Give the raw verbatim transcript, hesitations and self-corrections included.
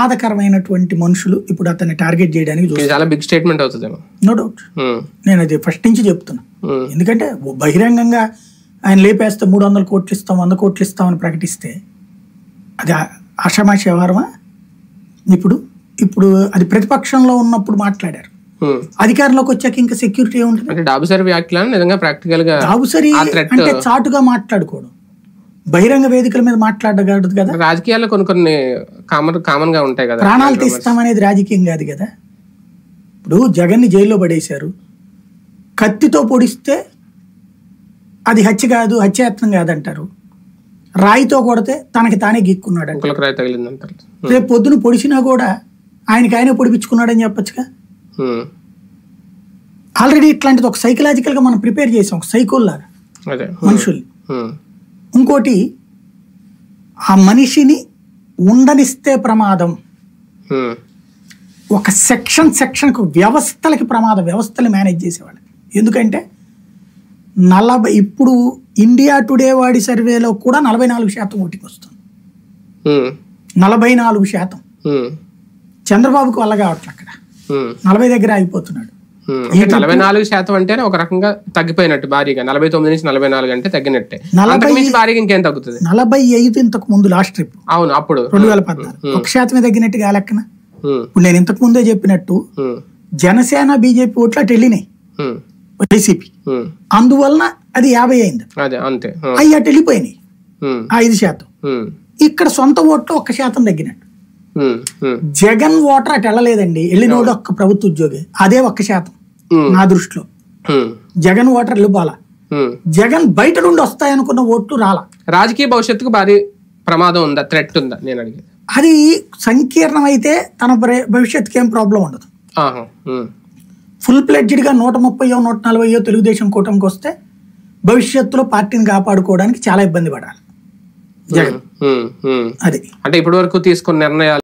ప్రమాదకరమైనటువంటి మనుషులు ఇప్పుడు అతన్ని టార్గెట్ చేయడానికి చూస్తారు. చాలా బిగ్ స్టేట్మెంట్ అవుతుందేమో, నో డౌట్. నేను అది ఫస్ట్ నుంచి చెప్తున్నా. ఎందుకంటే బహిరంగంగా ఆయన లేపేస్తే మూడు వందల కోట్లు ఇస్తాం వంద కోట్లు ఇస్తామని ప్రకటిస్తే అది ఆషామాషి వ్యవహారమా? ఇప్పుడు ఇప్పుడు అది ప్రతిపక్షంలో ఉన్నప్పుడు మాట్లాడారు, అధికారంలోకి వచ్చాక ఇంకా సెక్యూరిటీ ఏముంటుంది? డాబుసరి వ్యాఖ్యలను నిజంగా ప్రాక్టికల్ గా డాబుసరి అంటే చాటుగా మాట్లాడుకోవడం, బహిరంగ వేదికల మీద మాట్లాడగలదు కదా. రాజకీయాల్లో కొన్ని కొన్ని కామన్ కామన్ గా ఉంటాయి కదా. ప్రాణాలు తీస్తామనేది రాజకీయం కాదు కదా. ఇప్పుడు జగన్ని జైల్లో పడేశారు, కత్తితో పొడిస్తే అది హత్య కాదు, హత్యాయత్నం కాదంటారు. రాయితో కొడితే తనకి తానే గీక్కున్నాడు అంటే రాయి తగిలిందంటారు. రేపు పొద్దున పొడిచినా కూడా ఆయనకి ఆయనే పొడిపించుకున్నాడని చెప్పొచ్చుగా. ఆల్రెడీ ఇట్లాంటిది ఒక సైకలాజికల్ గా మనం ప్రిపేర్ చేసాం, ఒక సైకోల్లాగా మనుషుల్ని. ఇంకోటి, ఆ మనిషిని ఉండనిస్తే ప్రమాదం. ఒక సెక్షన్ సెక్షన్ వ్యవస్థలకి ప్రమాదం, వ్యవస్థలు మేనేజ్ చేసేవాళ్ళు. ఎందుకంటే నలభై ఇప్పుడు ఇండియా టుడే వాడి సర్వేలో కూడా నలభై నాలుగు శాతం ఓటింగ్ వస్తుంది. నలభై నాలుగు శాతం చంద్రబాబుకు వల్ల కావట్లే, అక్కడ నలభై దగ్గర ఆగిపోతున్నాడు. నలభై నాలుగు శాతం అంటే ఒక రకంగా తగ్గిపోయినట్టు భారీగా. నలభై తొమ్మిది నుంచి నలభై నాలుగు అంటే తగ్గినట్టే. భారీగా ఇంకేం తగ్గుతుంది? నలభై ఐదు ఇంతకు ముందు లాస్ట్ ట్రిప్. అవును, అప్పుడు రెండు వేల పద్నాలుగు ఒక శాతమే తగ్గినట్టుగా లెక్కన. ఇప్పుడు నేను ఇంతకు ముందే చెప్పినట్టు జనసేన బీజేపీ ఓట్లు అటు వెళ్ళినాయి వైసీపీ, అందువలన అది యాభై అయింది. అవి అటు వెళ్ళిపోయినాయి ఐదు శాతం. ఇక్కడ సొంత ఓట్లు ఒక్క శాతం తగ్గినట్టు. జగన్ ఓటర్ అటు వెళ్ళలేదండి, వెళ్ళినోడు ఒక్క ప్రభుత్వ ఉద్యోగి, అదే ఒక్క శాతం నా దృష్టిలో. జగన్ ఓటర్ వెళ్ళిపోలా, జగన్ బయట నుండి వస్తాయనుకున్న ఓట్లు రాలా. రాజకీయ భవిష్యత్తుకు భారీ ప్రమాదం ఉందా, థ్రెట్ ఉందా నేను అడిగేది? అది సంకీర్ణం అయితే తన భవిష్యత్తుకి ఏం ప్రాబ్లం ఉండదు. ఫుల్ ప్లెడ్జ్డ్ గా నూట ముప్పయో నూట నలభైయో తెలుగుదేశం కూటమికి వస్తే భవిష్యత్తులో పార్టీని కాపాడుకోవడానికి చాలా ఇబ్బంది పడాలి జగన్. అది అంటే ఇప్పటి వరకు తీసుకున్న నిర్ణయాలు